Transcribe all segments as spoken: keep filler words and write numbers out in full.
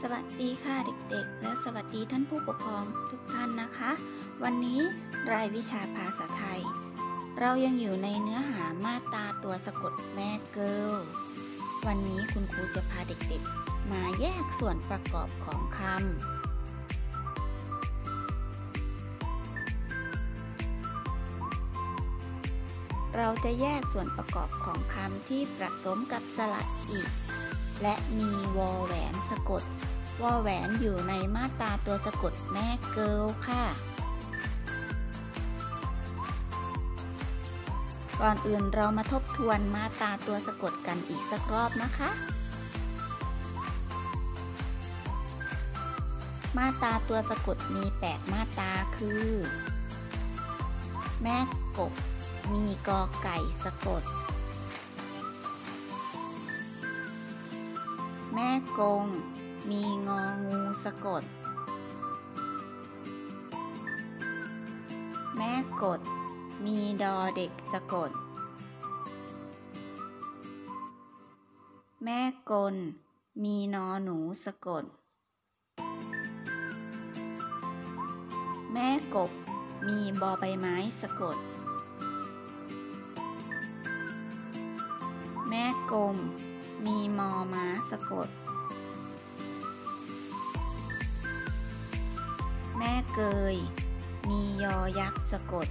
สวัสดีค่ะเด็กๆและสวัสดีท่านผู้ปกครองทุกท่านนะคะวันนี้รายวิชาภาษาไทยเรายังอยู่ในเนื้อหามาตราตัวสะกดแม่เกิลวันนี้คุณครูจะพาเด็กๆมาแยกส่วนประกอบของคำเราจะแยกส่วนประกอบของคำที่ผสมกับสระอิและมีวอแหวนสะกดวอแหวนอยู่ในมาตราตัวสะกดแม่เกิลค่ะก่อนอื่นเรามาทบทวนมาตราตัวสะกดกันอีกสักรอบนะคะมาตราตัวสะกดมีแปดมาตราคือแม่กบมีกอไก่สะกดแม่กงมีงองูสะกดแม่กดมีดอเด็กสะกดแม่กลมีนอหนูสะกดแม่กบมีบอใบไม้สะกดแม่กลมมีมอม้าสะกดแม่เกยมียอยักษ์สะกด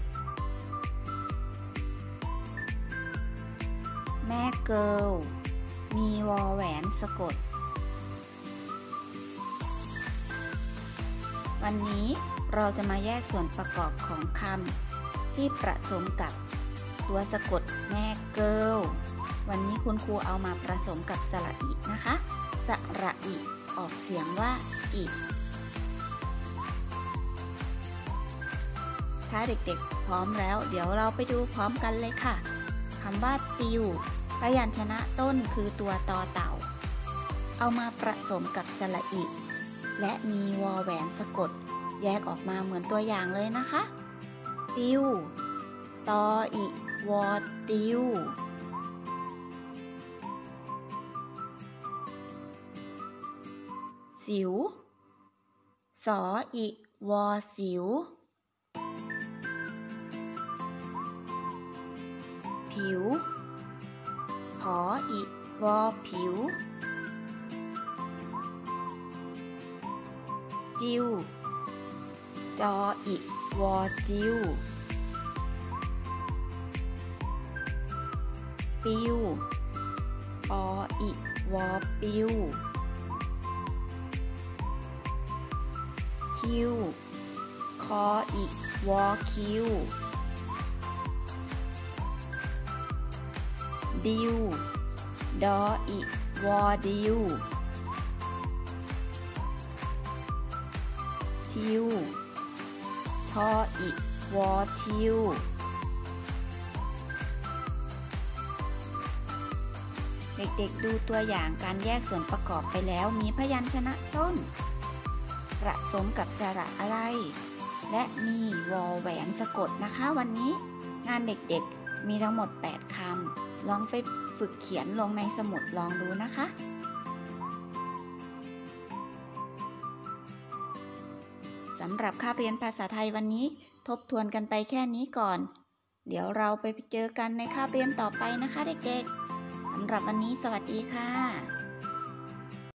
แม่เกิลมีวอแหวนสะกดวันนี้เราจะมาแยกส่วนประกอบของคำที่ผสมกับตัวสะกดแม่เกิลวันนี้คุณครูเอามาผสมกับสระอินะคะสระอิออกเสียงว่าอิถ้าเด็กๆพร้อมแล้วเดี๋ยวเราไปดูพร้อมกันเลยค่ะคำว่าติวพยัญชนะต้นคือตัวตอเต่าเอามาผสมกับสระอิและมีวอแหวนสะกดแยกออกมาเหมือนตัวอย่างเลยนะคะติวตออิวอติวสิวสออิวอสิวผิวผออิวอผิวจิวจออิวอจิวปิวปออิวอปิวคิวคออิวอคิวดิวดออิวอดิวทิวทออิวอทิวเด็กๆดูตัวอย่างการแยกส่วนประกอบไปแล้วมีพยัญชนะต้นผสมกับสระอะไรและมีวอแหวนสะกดนะคะวันนี้งานเด็กๆมีทั้งหมดแปดคำลองไปฝึกเขียนลงในสมุดลองดูนะคะสำหรับคาบเรียนภาษาไทยวันนี้ทบทวนกันไปแค่นี้ก่อนเดี๋ยวเราไปเจอกันในคาบเรียนต่อไปนะคะเด็กๆสำหรับวันนี้สวัสดีค่ะ